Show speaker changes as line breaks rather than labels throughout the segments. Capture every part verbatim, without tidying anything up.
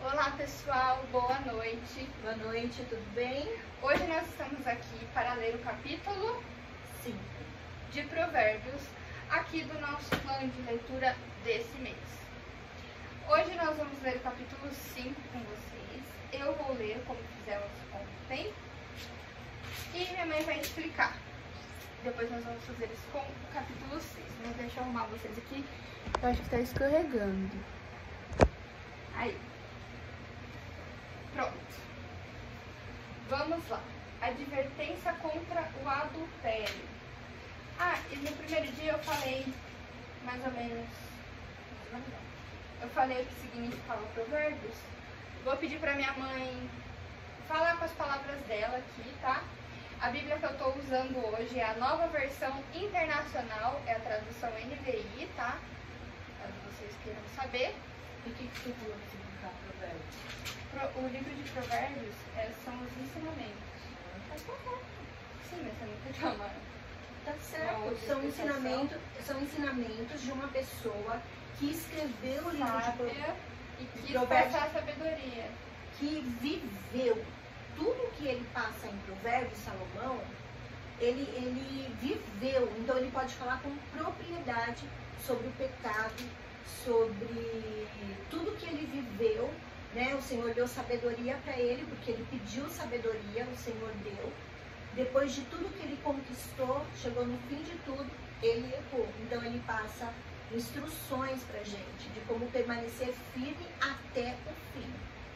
Olá pessoal, boa noite.
Boa noite, tudo bem?
Hoje nós estamos aqui para ler o capítulo
cinco
de Provérbios, aqui do nosso plano de leitura desse mês. Hoje nós vamos ler o capítulo cinco com vocês. Eu vou ler como fizemos ontem e minha mãe vai explicar. Depois nós vamos fazer isso com o capítulo seis. Mas deixa eu arrumar vocês aqui. Eu acho que está escorregando. Aí. Pronto. Vamos lá. Advertência contra o adultério. Ah, e no primeiro dia eu falei mais ou menos. Eu falei o que significava provérbios. Vou pedir para minha mãe falar com as palavras dela aqui, tá? A Bíblia que eu estou usando hoje é a Nova Versão Internacional, é a tradução N V I, tá? Caso vocês queiram saber.
E o que você falou que significa provérbios?
Pro, o livro de Provérbios é, são os ensinamentos. Tá certo. Sim, mas você nunca chamaram.
Tá certo. São ensinamentos, são ensinamentos de uma pessoa que escreveu o livro de Provérbios
e quis passar sabedoria.
Que viveu tudo que ele passa em Provérbios, Salomão, ele, ele viveu. Então ele pode falar com propriedade sobre o pecado, sobre tudo que ele viveu, né? O Senhor deu sabedoria para ele, porque ele pediu sabedoria, o Senhor deu. Depois de tudo que ele conquistou, chegou no fim de tudo, ele errou. Então ele passa instruções pra gente de como permanecer firme até o fim.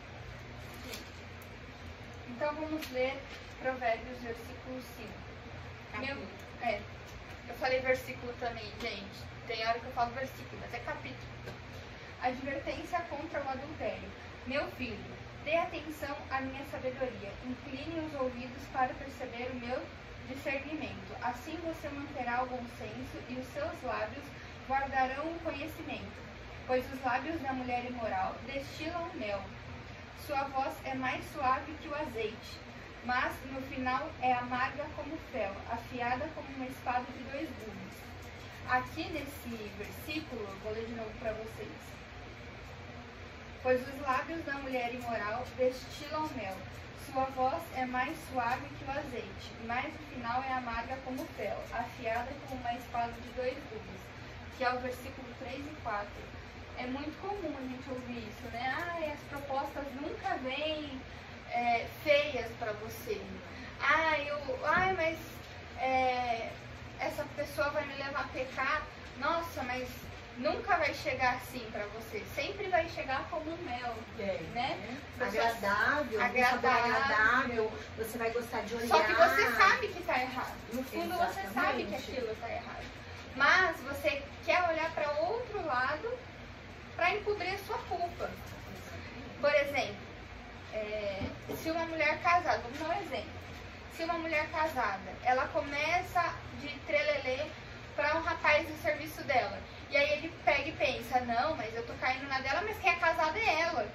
Então vamos ler Provérbios, versículo cinco. Meu, é, eu falei versículo também, gente. Tem hora que eu falo versículo, mas é capítulo. Advertência contra o adultério. Meu filho, dê atenção à minha sabedoria. Incline os ouvidos para perceber o meu discernimento. Assim você manterá o bom senso e os seus lábios guardarão o conhecimento. Pois os lábios da mulher imoral destilam mel. Sua voz é mais suave que o azeite, mas no final é amarga como fel, afiada como uma espada de dois gumes. Aqui nesse versículo, vou ler de novo para vocês. Pois os lábios da mulher imoral destilam mel. Sua voz é mais suave que o azeite, mas no final é amarga como fel, afiada como uma espada de dois gumes. Que é o versículo três e quatro. É muito comum a gente ouvir isso, né? Ai, as propostas nunca vêm é, feias para você. Ai, eu, ai mas é, essa pessoa vai me levar a pecar. Nossa, mas nunca vai chegar assim para você. Sempre vai chegar como um mel,
é,
né?
Agradável,
agradável.
agradável. Você vai gostar de olhar.
Só que você sabe que está errado. No fundo,
exatamente,
você sabe que aquilo está errado. Mas você quer olhar para outro lado para encobrir a sua culpa. Por exemplo, é, se uma mulher casada, vamos dar um exemplo. Se uma mulher casada, ela começa de trelelê para um rapaz do serviço dela. E aí ele pega e pensa, não, mas eu tô caindo na dela, mas quem é casada é ela.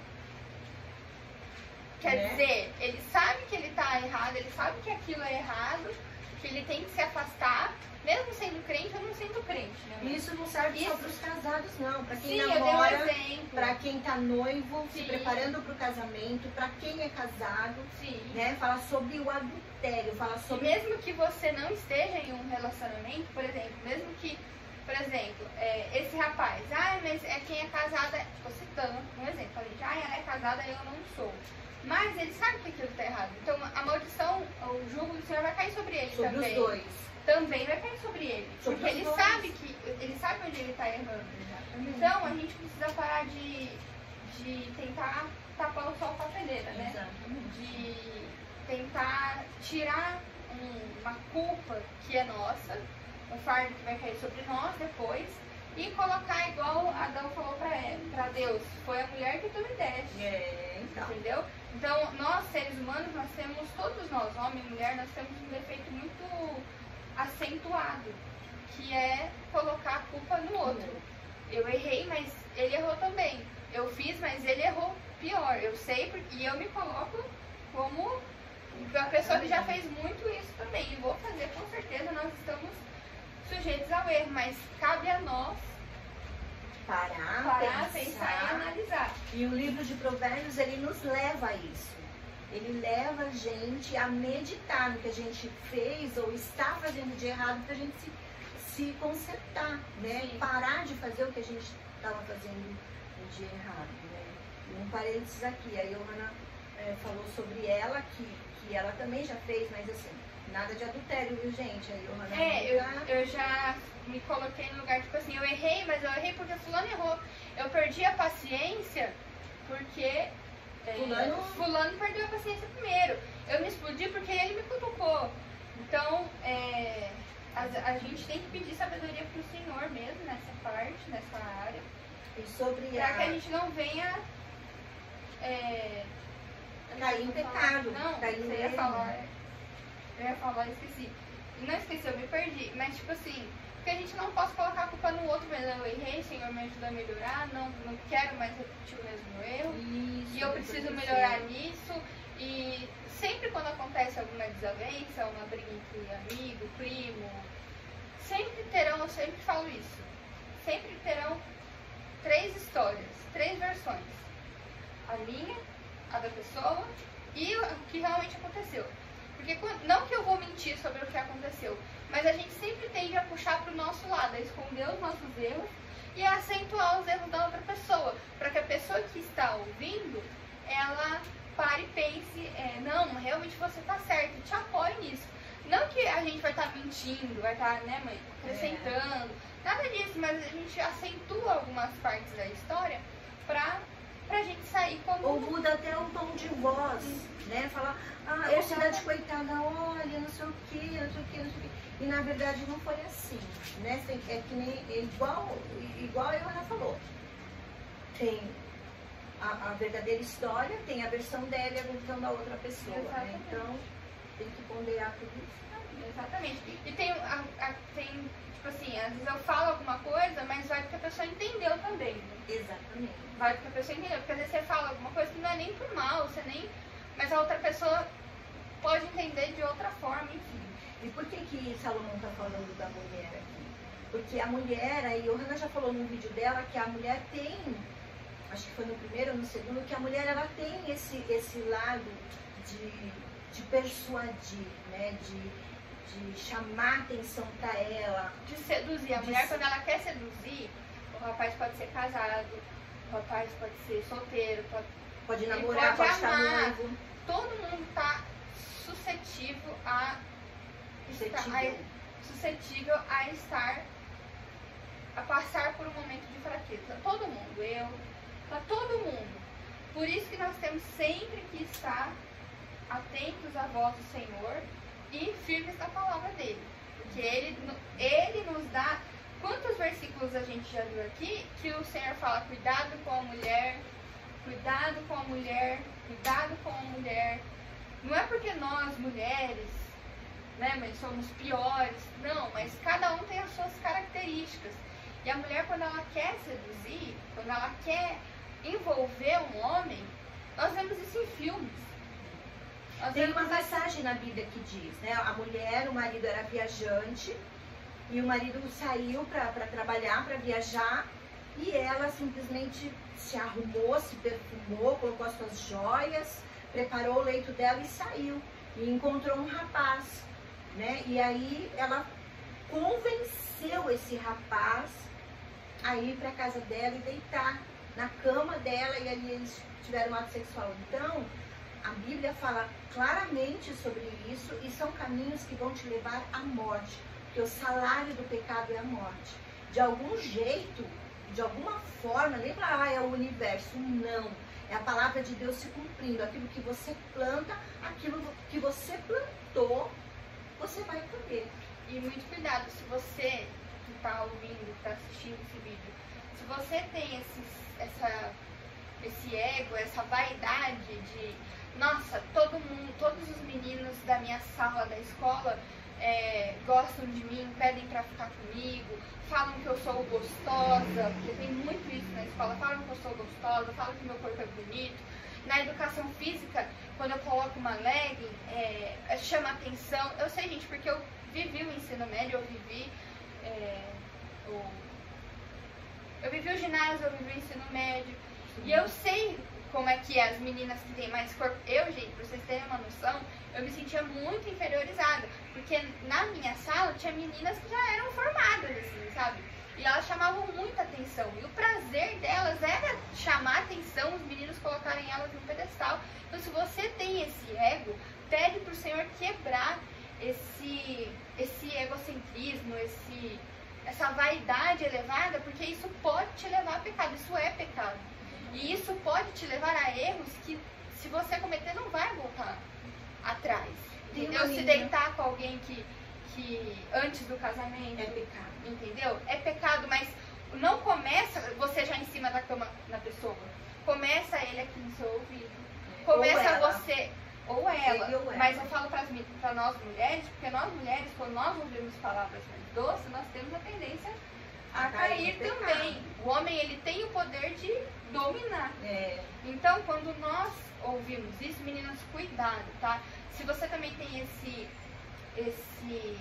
Quer é. dizer, ele sabe que ele tá errado, ele sabe que aquilo é errado, que ele tem que se afastar, mesmo sendo crente ou não sendo crente, né?
Isso não serve Isso. só para os casados, não. Para quem
Sim,
namora,
um
para quem tá noivo,
Sim.
se preparando para o casamento, para quem é casado,
Sim.
né? Fala sobre o adultério, fala sobre...
E mesmo que você não esteja em um relacionamento, por exemplo, mesmo que, por exemplo, é, esse rapaz, ah, mas é quem é casada, estou citando um exemplo, falei, ah, ela é casada e eu não sou. Mas ele sabe que aquilo está errado. Então a maldição, o jugo do Senhor vai cair sobre ele
sobre
também.
Sobre os dois.
Também vai cair sobre ele.
Sobre
porque ele
dois.
sabe que ele sabe onde ele está errando. Exatamente. Então a gente precisa parar de, de tentar tapar o sol com a peneira, né?
Exatamente.
De tentar tirar um, uma culpa que é nossa, um fardo que vai cair sobre nós depois, e colocar igual Adão falou para Deus, foi a mulher que tu me deste.
É, então.
Entendeu? Então, nós, seres humanos, nós temos, todos nós, homem e mulher, nós temos um defeito muito acentuado, que é colocar a culpa no outro. Eu errei, mas ele errou também. Eu fiz, mas ele errou pior. Eu sei porque, e eu me coloco como a pessoa que já fez muito isso também. E vou fazer, com certeza, nós estamos sujeitos ao erro, mas cabe a nós
parar,
parar
pensar,
pensar e analisar.
E o livro de Provérbios, ele nos leva a isso. Ele leva a gente a meditar no que a gente fez ou está fazendo de errado para a gente se, se consertar, né?
Sim.
Parar de fazer o que a gente estava fazendo de errado, né? E um parênteses aqui, a Johanna é, falou sobre ela, que, que ela também já fez, mas assim, nada de adultério, viu, gente? A Johanna
É, eu,
nunca...
eu já me coloquei no lugar, tipo assim, eu errei, mas eu errei porque fulano errou. Eu perdi a paciência porque é,
Fulano...
fulano perdeu a paciência primeiro. Eu me explodi porque ele me cutucou. Então, é, a, a gente tem que pedir sabedoria pro Senhor mesmo nessa parte, nessa área.
E sobre
Pra
a...
que a gente não venha... É,
cair em pecado.
Não,
cair
eu ia falar... Eu ia falar, eu esqueci. Não esqueci, eu me perdi. Mas, tipo assim, porque a gente não pode colocar a culpa no outro, mas eu errei, Senhor, me ajuda a melhorar, não, não quero mais repetir o mesmo erro.
Isso,
E eu preciso melhorar nisso. E sempre quando acontece alguma desavença, uma briga entre amigo, primo, sempre terão, eu sempre falo isso, sempre terão três histórias, três versões. A minha, a da pessoa e o que realmente aconteceu. Porque não que eu vou mentir sobre o que aconteceu, mas a gente sempre tende a puxar para o nosso lado, a esconder os nossos erros e a acentuar os erros da outra pessoa, para que a pessoa que está ouvindo, ela pare e pense, é, não, realmente você está certo, te apoie nisso. Não que a gente vai estar tá mentindo, vai estar, tá, né, mãe, acrescentando, é. nada disso, mas a gente acentua algumas partes da história para pra gente sair como...
Ou muda até um tom de voz, né? Falar, ah, eu cidade de coitada, olha, não sei o que, não sei o que, não sei o que. E na verdade não foi assim, né? É que nem, é igual, igual a Ana falou. Tem a, a verdadeira história, tem a versão dela e a versão da outra pessoa, né? Então tem que ponderar tudo isso.
Exatamente. E tem, a, a, tem, tipo assim, às vezes eu falo alguma coisa, mas vai porque a pessoa entendeu também, né?
Exatamente.
Vai porque a pessoa entendeu. Porque às vezes você fala alguma coisa que não é nem por mal, você nem... Mas a outra pessoa pode entender de outra forma, enfim.
E por que que Salomão está falando da mulher aqui? Porque a mulher, a Johanna já falou no vídeo dela que a mulher tem, acho que foi no primeiro ou no segundo, que a mulher ela tem esse, esse lado de, de persuadir, né? De, de chamar atenção para ela.
De seduzir. A
de
mulher,
se...
quando ela quer seduzir, o rapaz pode ser casado, o rapaz pode ser solteiro, pode,
pode namorar, pode, pode estar noivo.
Todo mundo está suscetível a estar, a, suscetível a estar, a passar por um momento de fraqueza. Todo mundo, eu, para todo mundo. Por isso que nós temos sempre que estar atentos à voz do Senhor e firmes na palavra dele. Porque ele, ele nos dá... Quantos versículos a gente já viu aqui que o Senhor fala, cuidado com a mulher, cuidado com a mulher, cuidado com a mulher. Não é porque nós, mulheres, né, mas somos piores, não, mas cada um tem as suas características. E a mulher, quando ela quer seduzir, quando ela quer envolver um homem, nós vemos isso em filmes. Nós
Tem uma
isso...
passagem na Bíblia que diz, né, a mulher, o marido era viajante, e o marido saiu para trabalhar, para viajar, e ela simplesmente se arrumou, se perfumou, colocou as suas joias, preparou o leito dela e saiu. E encontrou um rapaz, né? E aí ela convenceu esse rapaz a ir para a casa dela e deitar na cama dela, e ali eles tiveram um ato sexual. Então, a Bíblia fala claramente sobre isso, e são caminhos que vão te levar à morte. Porque o salário do pecado é a morte. De algum jeito, de alguma forma, lembra, ah, é o universo. Não. É a palavra de Deus se cumprindo. Aquilo que você planta, aquilo que você plantou, você vai colher.
E muito cuidado, se você que está ouvindo, que está assistindo esse vídeo, se você tem esse, essa, esse ego, essa vaidade de, nossa, todo mundo, todos os meninos da minha sala, da escola, É, gostam de mim, pedem pra ficar comigo, falam que eu sou gostosa, porque tem muito isso na escola, falam que eu sou gostosa, falam que meu corpo é bonito. Na educação física, quando eu coloco uma legging, é, chama atenção. Eu sei, gente, porque eu vivi o ensino médio, eu vivi é, o, eu vivi o ginásio, eu vivi o ensino médio, E eu sei como é que é as meninas que têm mais corpo. Eu, gente, pra vocês terem uma noção, eu me sentia muito inferiorizada. Porque na minha sala tinha meninas que já eram formadas, assim, sabe? E elas chamavam muita atenção. E o prazer delas era chamar atenção, os meninos colocarem elas no pedestal. Então, se você tem esse ego, pede pro Senhor quebrar esse, esse egocentrismo, esse, essa vaidade elevada, porque isso pode te levar a pecado. Isso é pecado. E isso pode te levar a erros que, se você cometer, não vai voltar atrás. Entendeu? Se deitar com alguém que, que antes do casamento...
É pecado.
Entendeu? É pecado, mas não começa você já em cima da cama na pessoa. Começa ele aqui no seu ouvido. Começa
ou
você... Ou ela.
Ou
mas eu falo para nós mulheres, porque nós mulheres, quando nós ouvimos palavras mais doces, nós temos a tendência a, a cair, cair também. O homem, ele tem o poder de dominar.
É.
Então, quando nós ouvimos isso, meninas, cuidado, tá? Se você também tem esse... esse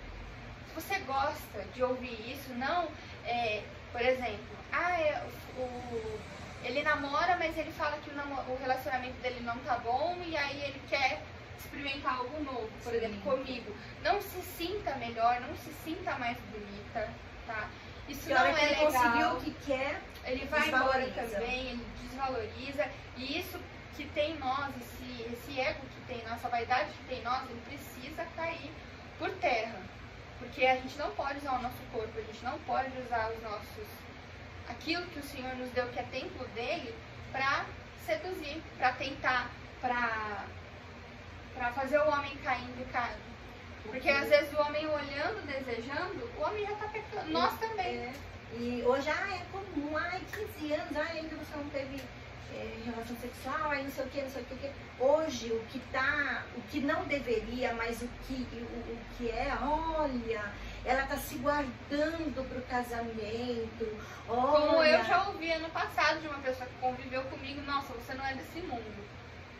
se você gosta de ouvir isso, não, é, por exemplo, ah, é, o, ele namora, mas ele fala que o, namor, o relacionamento dele não tá bom e aí ele quer experimentar algo novo, por Sim. exemplo, comigo. Não se sinta melhor, não se sinta mais bonita, tá? Isso não é legal.
Ele conseguiu o que quer,
ele vai embora também, ele desvaloriza. E isso que tem em nós, esse, esse ego que tem, nossa vaidade que tem em nós, ele precisa cair por terra. Porque a gente não pode usar o nosso corpo, a gente não pode usar os nossos... aquilo que o Senhor nos deu, que é templo dele, para seduzir, para tentar, para para fazer o homem cair em pecado. Porque às vezes o homem olhando, desejando, o homem já está pecando. Nós também.
É. E hoje, ah, é comum, ai, quinze anos, ai, ainda você não teve é, relação sexual, ai, não sei o que, não sei o que. Hoje, o que tá, o que não deveria, mas o que, o, o que é, olha, ela tá se guardando pro casamento, olha.
Como eu já ouvi ano passado de uma pessoa que conviveu comigo, nossa, você não é desse mundo.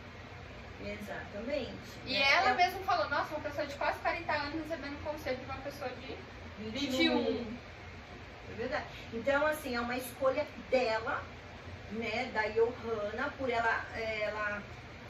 Exatamente.
E
né?
ela
é...
mesma falou, nossa, uma pessoa de quase quarenta anos recebendo conselho de uma pessoa de vinte e um.
É verdade. Então, assim, é uma escolha dela, né, da Johanna, por ela, ela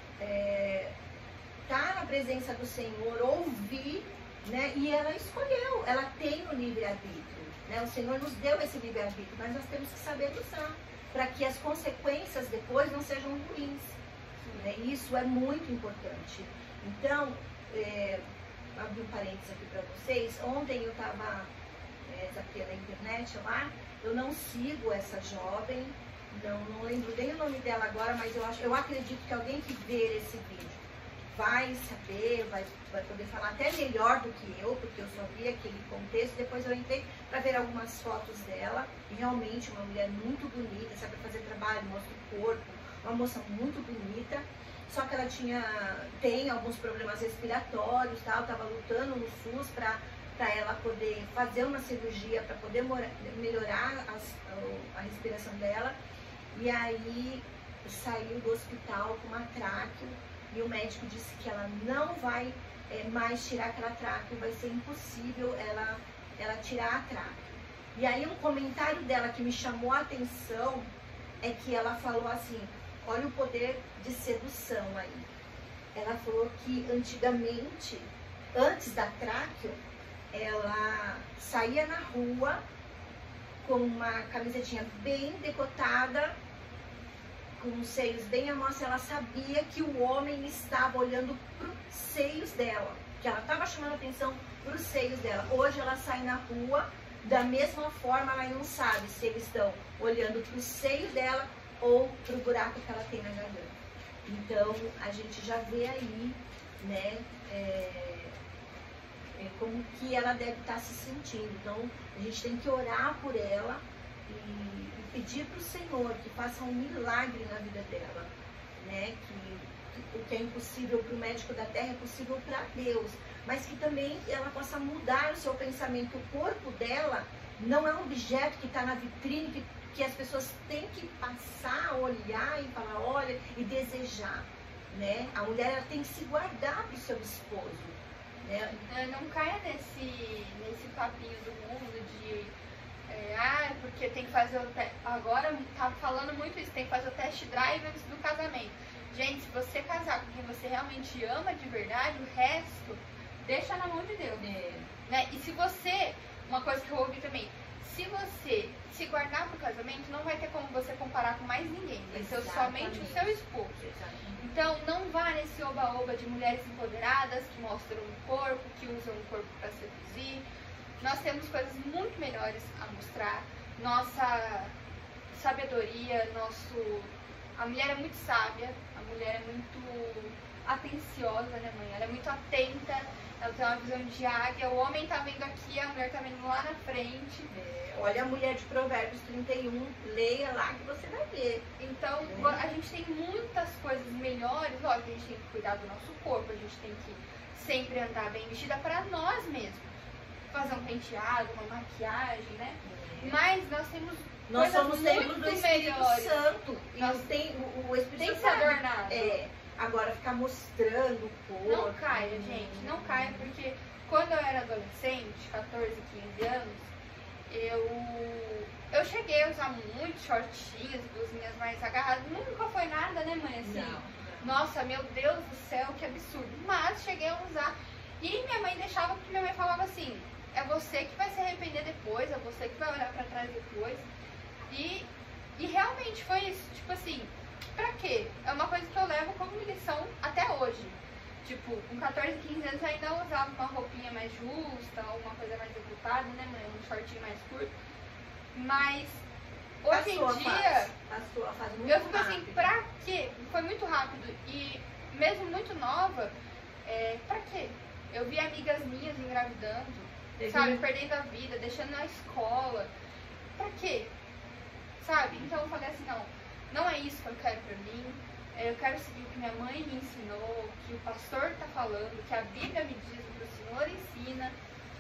é, tá na presença do Senhor, ouvir, né, e ela escolheu, ela tem o livre-arbítrio, né, o Senhor nos deu esse livre-arbítrio, mas nós temos que saber usar, para que as consequências depois não sejam ruins, né, isso é muito importante. Então, é, abri um parênteses aqui para vocês, ontem eu estava aqui na internet lá, eu não sigo essa jovem, não, não lembro nem o nome dela agora, mas eu, acho, eu acredito que alguém que ver esse vídeo vai saber, vai, vai poder falar até melhor do que eu, porque eu só vi aquele contexto. Depois eu entrei para ver algumas fotos dela, e realmente uma mulher muito bonita, sabe fazer trabalho, mostra o corpo, uma moça muito bonita, só que ela tinha, tem alguns problemas respiratórios, tal, estava lutando no SUS para para ela poder fazer uma cirurgia, para poder morar, melhorar as, a, a respiração dela. E aí saiu do hospital com uma tráqueo e o médico disse que ela não vai é, mais tirar aquela tráqueo, vai ser impossível ela, ela tirar a tráqueo. E aí um comentário dela que me chamou a atenção é que ela falou assim, olha o poder de sedução aí. Ela falou que antigamente, antes da tráqueo, ela saía na rua com uma camisetinha bem decotada, com os seios bem à mostra. Ela sabia que o homem estava olhando para os seios dela, que ela estava chamando atenção para os seios dela. Hoje ela sai na rua, da mesma forma ela não sabe se eles estão olhando para os seios dela ou para o buraco que ela tem na garganta. Então a gente já vê aí, né, é, como que ela deve estar se sentindo. Então a gente tem que orar por ela e, e pedir para o Senhor que faça um milagre na vida dela, né? Que, que o que é impossível para o médico da terra é possível para Deus, mas que também ela possa mudar o seu pensamento. O corpo dela não é um objeto que está na vitrine, que, que as pessoas têm que passar, olhar e falar, olha, e desejar, né? A mulher ela tem que se guardar para o seu esposo.
Não caia nesse, nesse papinho do mundo de É, ah, porque tem que fazer o teste. Agora tá falando muito isso, tem que fazer o test drive antes do casamento. Gente, se você casar com quem você realmente ama de verdade, o resto deixa na mão de Deus.
É.
Né? E se você, uma coisa que eu ouvi também, se você se guardar pro casamento, não vai ter como você comparar com mais ninguém. Vai ser somente o seu esposo.
Exatamente.
Então não vá nesse oba-oba de mulheres empoderadas que mostram o corpo, que usam o corpo para seduzir. Nós temos coisas muito melhores a mostrar. Nossa sabedoria, nosso... A mulher é muito sábia, a mulher é muito atenciosa, né, mãe? Ela é muito atenta, ela tem uma visão de águia. O homem tá vendo aqui, a mulher tá vendo lá na frente.
É, olha a mulher de Provérbios trinta e um, leia lá que você vai ver.
Então,
É.
a gente tem muitas coisas melhores. Lógico, a gente tem que cuidar do nosso corpo, a gente tem que sempre andar bem vestida para nós mesmos. Fazer um penteado, uma maquiagem, né?
É.
Mas nós temos
Nós
coisas
somos templos
muito
do Espírito
melhores.
Santo. E
Nós-
tem, o, o Espírito
Tem que
Santo
ser
sabe.
adornado.
É, agora ficar mostrando o corpo.
Não caia, gente, não caia, porque quando eu era adolescente, catorze, quinze anos, eu, eu cheguei a usar muito shortinhos, blusinhas mais agarradas. Nunca foi nada, né, mãe? Assim,
Não.
nossa, meu Deus do céu, que absurdo. Mas cheguei a usar. E minha mãe deixava, porque minha mãe falava assim, é você que vai se arrepender depois, é você que vai olhar pra trás depois. E, e realmente foi isso, tipo assim, pra quê? É uma coisa que eu levo como lição até hoje. Tipo, com catorze, quinze anos eu ainda usava uma roupinha mais justa, uma coisa mais debutada, né, mãe? Um shortinho mais curto. Mas hoje
Passou a
em dia,
fase. Passou a fase muito
eu fico assim,
rápido.
pra quê? Foi muito rápido. E mesmo muito nova, é, pra quê? Eu vi amigas minhas engravidando,
Teve
sabe,
um-
perdendo a vida, deixando na escola. Pra quê? Sabe? Então eu falei assim, não, não é isso que eu quero pra mim. É, Eu quero seguir o que minha mãe me ensinou, o que o pastor tá falando, que a Bíblia me diz, o que o Senhor ensina.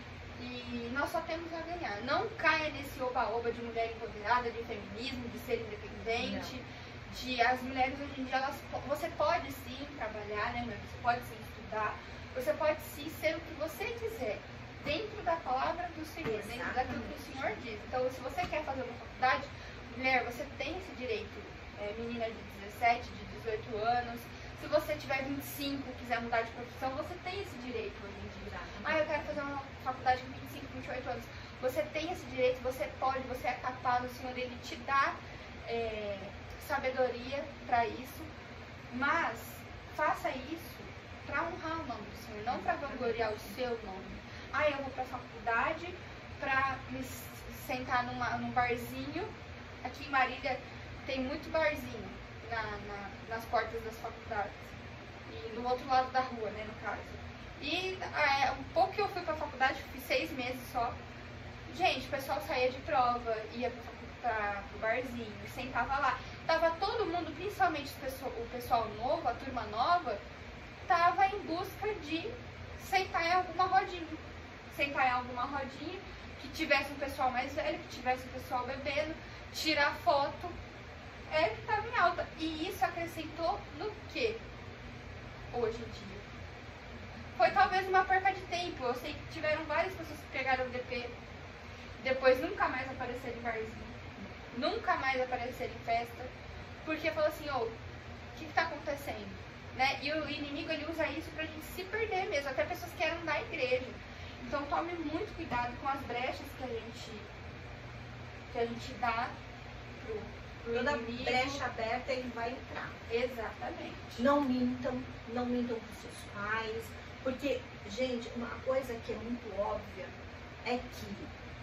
E nós só temos a ganhar. Não caia nesse oba-oba de mulher empoderada, de feminismo, de ser independente. De as mulheres hoje em dia, elas, po- você pode sim trabalhar, né, mãe? Você pode sim estudar. Você pode sim ser o que você quiser, dentro da palavra do Senhor, dentro daquilo que o Senhor diz. Então, se você quer fazer uma faculdade, mulher, você tem esse direito. É, menina de dezessete, de dezoito anos. Se você tiver vinte e cinco, quiser mudar de profissão, você tem esse direito hoje em dia. Ah, eu quero fazer uma faculdade com vinte e cinco, vinte e oito anos. Você tem esse direito, você pode, você é capaz, o Senhor, Ele te dá é, sabedoria para isso. Mas faça isso para honrar o nome do Senhor, não para vangloriar o seu nome. Ah, eu vou para a faculdade para me s- sentar numa, num barzinho. Aqui em Marília tem muito barzinho na, na- nas portas das faculdades. E do outro lado da rua, né, no caso. E é, um pouco que eu fui pra faculdade, fiz seis meses só. Gente, o pessoal saía de prova, ia pra, facu- pra, pro barzinho, sentava lá. Tava todo mundo, principalmente o pessoal, o pessoal novo, a turma nova, tava em busca de sentar em alguma rodinha. Sentar em alguma rodinha, que tivesse um pessoal mais velho, que tivesse um pessoal bebendo, tirar foto. É que tava em alta. E isso acrescentou no quê? Hoje em dia. Foi talvez uma perca de tempo. Eu sei que tiveram várias pessoas que pegaram o D P, depois nunca mais apareceram em barzinho, nunca mais apareceram em festa, porque falou assim, ô, o que que tá acontecendo? Né? E o inimigo, ele usa isso pra gente se perder mesmo, até pessoas que eram da igreja. Então tome muito cuidado com as brechas que a gente, que a gente dá pro, pro
Toda
inimigo.
brecha aberta ele vai entrar.
Exatamente.
Não mintam, não mintam para seus pais, porque, gente, uma coisa que é muito óbvia é que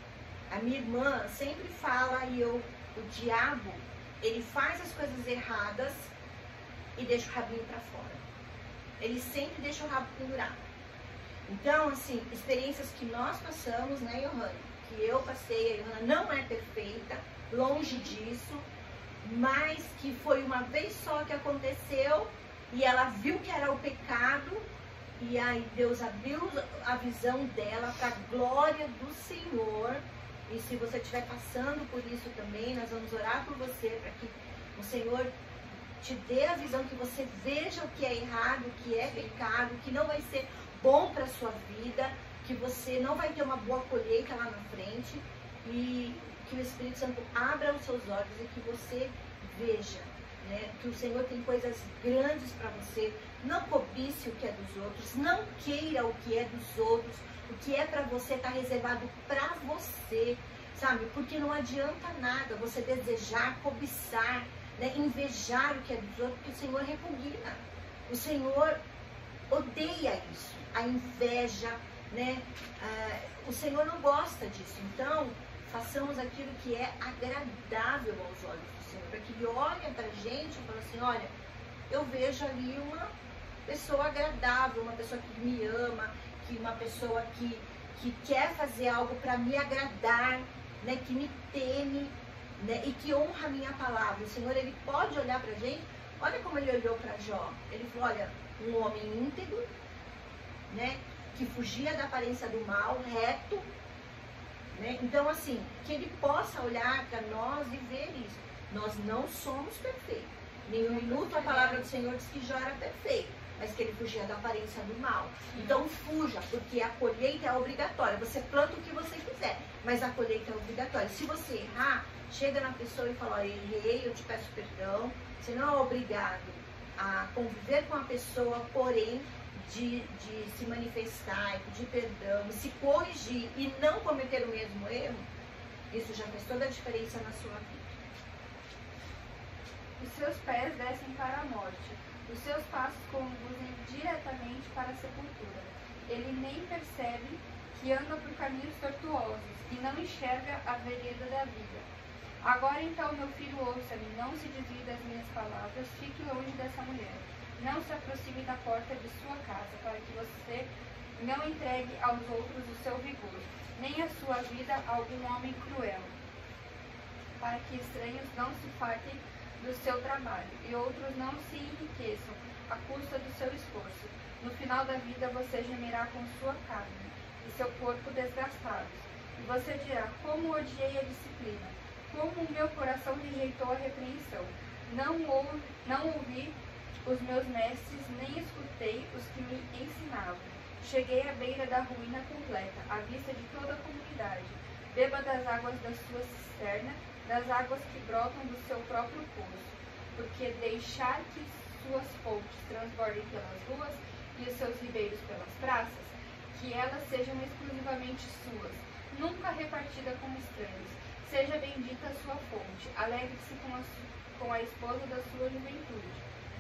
a minha irmã sempre fala e eu, o diabo, ele faz as coisas erradas e deixa o rabinho para fora. Ele sempre deixa o rabo pendurado. Então, assim, experiências que nós passamos, né, Johanna? Que eu passei, a Johanna não é perfeita, longe disso, mas que foi uma vez só que aconteceu e ela viu que era o pecado e aí Deus abriu a visão dela para a glória do Senhor. E se você estiver passando por isso também, nós vamos orar por você para que o Senhor te dê a visão, que você veja o que é errado, o que é pecado, que não vai ser bom para a sua vida, que você não vai ter uma boa colheita lá na frente. E que o Espírito Santo abra os seus olhos e que você veja, né, que o Senhor tem coisas grandes para você. Não cobice o que é dos outros, não queira o que é dos outros. O que é para você está reservado para você, sabe? Porque não adianta nada você desejar, cobiçar, né, invejar o que é dos outros, porque o Senhor repugna. O Senhor odeia isso, a inveja, né? Ah, o Senhor não gosta disso. Então, façamos aquilo que é agradável aos olhos do Senhor, para que Ele olhe para a gente e fale assim, olha, eu vejo ali uma pessoa agradável, uma pessoa que me ama, que uma pessoa que, que quer fazer algo para me agradar, né, que me teme, né, e que honra a minha palavra. O Senhor, Ele pode olhar para a gente. Olha como Ele olhou para Jó. Ele falou, olha, um homem íntegro, né, que fugia da aparência do mal, reto, né? Então, assim, que Ele possa olhar para nós e ver isso. Nós não somos perfeitos. Nenhum minuto a palavra do Senhor diz que Jó era perfeito, mas que ele fugia da aparência do mal. Então fuja, porque a colheita é obrigatória. Você planta o que você quiser, mas a colheita é obrigatória. Se você errar, chega na pessoa e fala, olha, errei, eu te peço perdão. Você não é obrigado a conviver com a pessoa, porém, de, de se manifestar, e pedir perdão, se corrigir e não cometer o mesmo erro. Isso já faz toda a diferença na sua vida.
Os seus pés descem para a morte, os seus passos conduzem diretamente para a sepultura. Ele nem percebe que anda por caminhos tortuosos e não enxerga a vereda da vida. Agora então, meu filho, ouça-me, não se desvie das minhas palavras, fique longe dessa mulher. Não se aproxime da porta de sua casa, para que você não entregue aos outros o seu vigor, nem a sua vida a algum homem cruel, para que estranhos não se fartem do seu trabalho e outros não se enriqueçam à custa do seu esforço. No final da vida você gemerá com sua carne e seu corpo desgastados. E você dirá, como odiei a disciplina, como o meu coração rejeitou a repreensão. Não, ou, não ouvi os meus mestres, nem escutei os que me ensinavam. Cheguei à beira da ruína completa, à vista de toda a comunidade. Beba das águas da sua cisterna, das águas que brotam do seu próprio poço, porque deixar que suas fontes transbordem pelas ruas e os seus ribeiros pelas praças, que elas sejam exclusivamente suas, nunca repartida com estranhos. Seja bendita a sua fonte, alegre-se com a, com a esposa da sua juventude.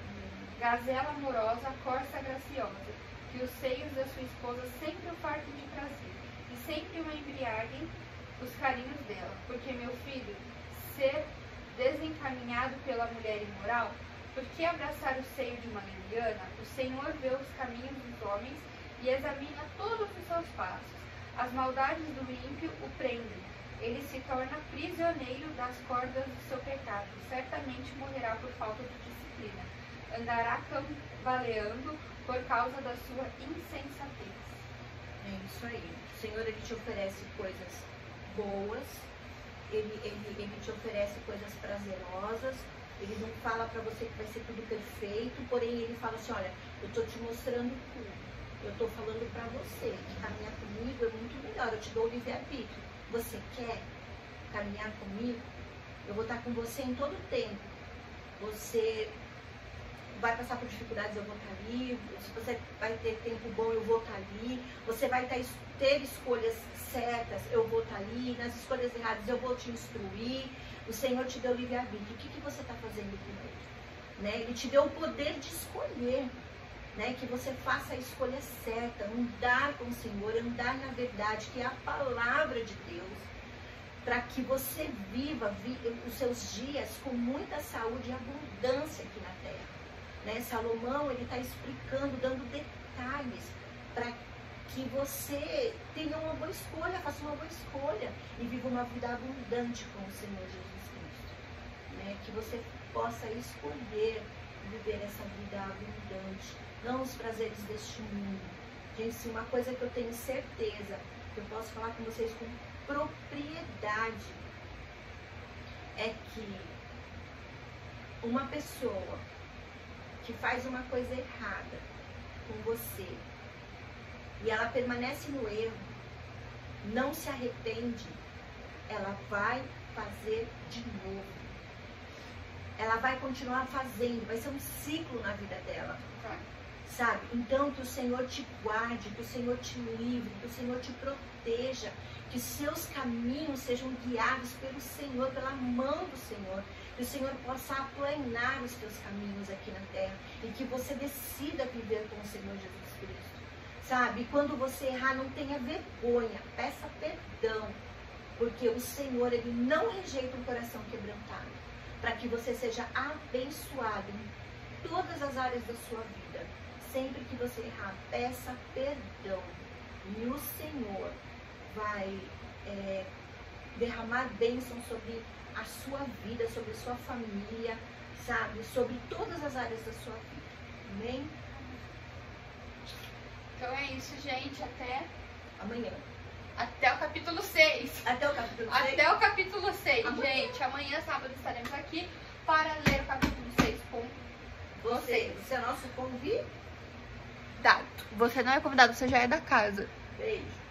Gazela amorosa, corça graciosa, que os seios da sua esposa sempre o fartem de prazer, e sempre o embriaguem os carinhos dela, porque, meu filho, ser desencaminhado pela mulher imoral, por que abraçar o seio de uma leviana? O Senhor vê os caminhos dos homens e examina todos os seus passos. As maldades do ímpio o prendem. Ele se torna prisioneiro das cordas do seu pecado. Certamente morrerá por falta de disciplina. Andará cambaleando por causa da sua insensatez.
É isso aí. O Senhor, Ele te oferece coisas boas. Ele, ele, ele te oferece coisas prazerosas. Ele não fala para você que vai ser tudo perfeito, porém ele fala assim, olha, eu estou te mostrando tudo. Eu estou falando para você que caminhar comigo é muito melhor. Eu te dou o livre-arbítrio. Você quer caminhar comigo? Eu vou estar com você em todo o tempo. Você vai passar por dificuldades, eu vou estar ali. Se você vai ter tempo bom, eu vou estar ali. Você vai ter, ter escolhas certas, eu vou estar ali. Nas escolhas erradas, eu vou te instruir. O Senhor te deu livre-arbítrio. O que, que você está fazendo com ele? Né? Ele te deu o poder de escolher. Né? Que você faça a escolha certa, andar com o Senhor, andar na verdade, que é a palavra de Deus, para que você viva vi, os seus dias com muita saúde e abundância aqui na terra. Né? Salomão, ele está explicando, dando detalhes para que você tenha uma boa escolha, faça uma boa escolha e viva uma vida abundante com o Senhor Jesus Cristo. Né? Que você possa escolher viver essa vida abundante, não os prazeres deste mundo. Gente, se uma coisa que eu tenho certeza, que eu posso falar com vocês com propriedade, é que uma pessoa que faz uma coisa errada com você e ela permanece no erro, não se arrepende, ela vai fazer de novo. Ela vai continuar fazendo, vai ser um ciclo na vida dela.
Vai.
Sabe? Então, que o Senhor te guarde, que o Senhor te livre, que o Senhor te proteja, que seus caminhos sejam guiados pelo Senhor, pela mão do Senhor, que o Senhor possa aplanar os teus caminhos aqui na terra e que você decida viver com o Senhor Jesus Cristo. Sabe? Quando você errar, não tenha vergonha, peça perdão, porque o Senhor, Ele não rejeita um coração quebrantado, para que você seja abençoado em todas as áreas da sua vida. Sempre que você errar, peça perdão. E o Senhor vai é, derramar bênção sobre a sua vida, sobre a sua família, sabe? Sobre todas as áreas da sua vida. Amém?
Então é isso, gente. Até
amanhã.
Até o capítulo seis.
Até o capítulo seis?
Até o capítulo seis,
Amanhã.
gente. Amanhã, sábado, estaremos aqui para ler o capítulo seis com
você. Você é nosso convidado.
Você não é convidado, você já é da casa.
Beijo.